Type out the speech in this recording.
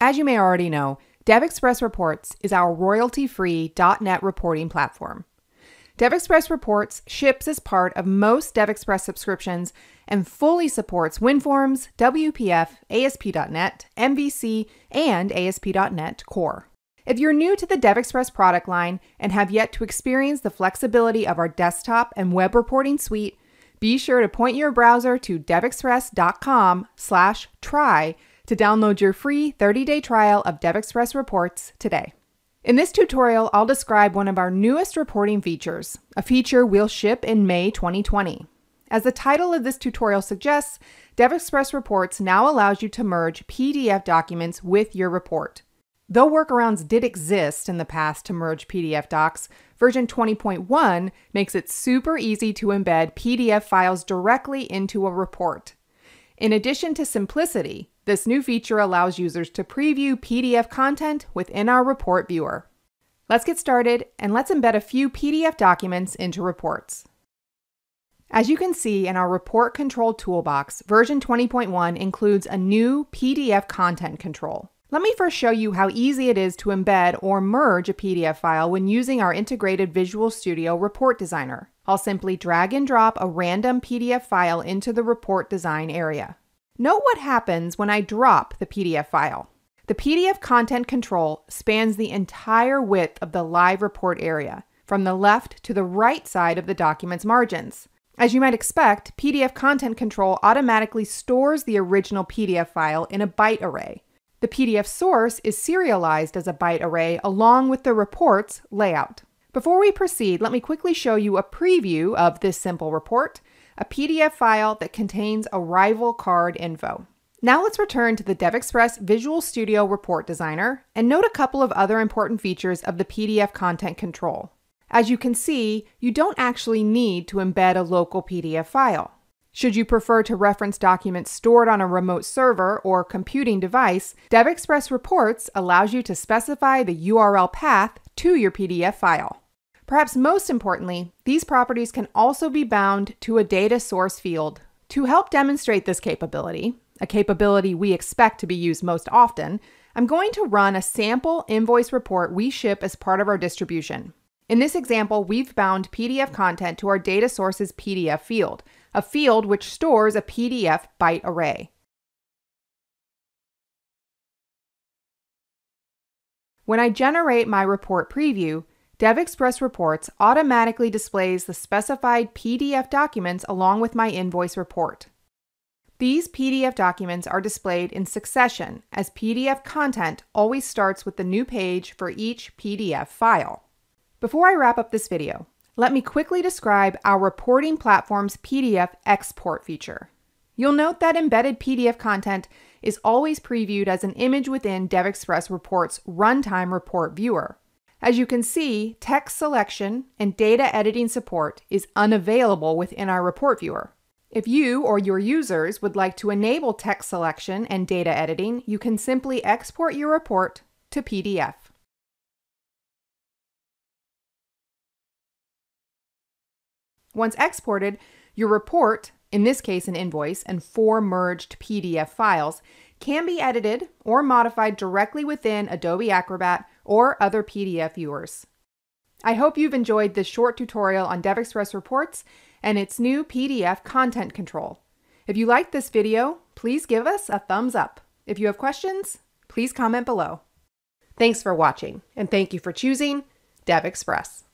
As you may already know, DevExpress Reports is our royalty-free .NET reporting platform. DevExpress Reports ships as part of most DevExpress subscriptions and fully supports WinForms, WPF, ASP.NET, MVC, and ASP.NET Core. If you're new to the DevExpress product line and have yet to experience the flexibility of our desktop and web reporting suite, be sure to point your browser to devexpress.com/try to download your free 30-day trial of DevExpress Reports today. In this tutorial, I'll describe one of our newest reporting features, a feature we'll ship in May 2020. As the title of this tutorial suggests, DevExpress Reports now allows you to merge PDF documents with your report. Though workarounds did exist in the past to merge PDF docs, version 20.1 makes it super easy to embed PDF files directly into a report. In addition to simplicity, this new feature allows users to preview PDF content within our report viewer. Let's get started and let's embed a few PDF documents into reports. As you can see in our Report Control Toolbox, version 20.1 includes a new PDF content control. Let me first show you how easy it is to embed or merge a PDF file when using our integrated Visual Studio Report Designer. I'll simply drag and drop a random PDF file into the report design area. Note what happens when I drop the PDF file. The PDF content control spans the entire width of the live report area, from the left to the right side of the document's margins. As you might expect, PDF content control automatically stores the original PDF file in a byte array. The PDF source is serialized as a byte array along with the report's layout. Before we proceed, let me quickly show you a preview of this simple report, a PDF file that contains arrival card info. Now let's return to the DevExpress Visual Studio Report Designer and note a couple of other important features of the PDF content control. As you can see, you don't actually need to embed a local PDF file. Should you prefer to reference documents stored on a remote server or computing device, DevExpress Reports allows you to specify the URL path to your PDF file. Perhaps most importantly, these properties can also be bound to a data source field. To help demonstrate this capability, a capability we expect to be used most often, I'm going to run a sample invoice report we ship as part of our distribution. In this example, we've bound PDF content to our data source's PDF field, a field which stores a PDF byte array. When I generate my report preview, DevExpress Reports automatically displays the specified PDF documents along with my invoice report. These PDF documents are displayed in succession, as PDF content always starts with the new page for each PDF file. Before I wrap up this video, let me quickly describe our reporting platform's PDF export feature. You'll note that embedded PDF content is always previewed as an image within DevExpress Reports' runtime report viewer. As you can see, text selection and data editing support is unavailable within our report viewer. If you or your users would like to enable text selection and data editing, you can simply export your report to PDF. Once exported, your report, in this case an invoice and 4 merged PDF files, can be edited or modified directly within Adobe Acrobat or other PDF viewers. I hope you've enjoyed this short tutorial on DevExpress Reports and its new PDF content control. If you liked this video, please give us a thumbs up. If you have questions, please comment below. Thanks for watching, and thank you for choosing DevExpress.